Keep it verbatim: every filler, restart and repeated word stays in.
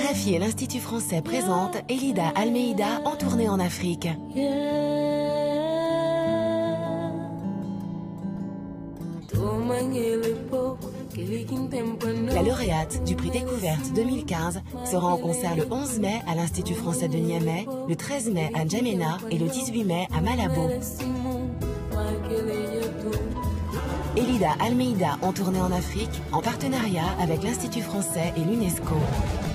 RFI et l'Institut français présentent Elida Almeida en tournée en Afrique. La lauréate du prix Découverte deux mille quinze sera en concert le onze mai à l'Institut français de Niamey, le treize mai à N'Djamena et le dix-huit mai à Malabo. Elida Almeida en tournée en Afrique en partenariat avec l'Institut français et l'UNESCO.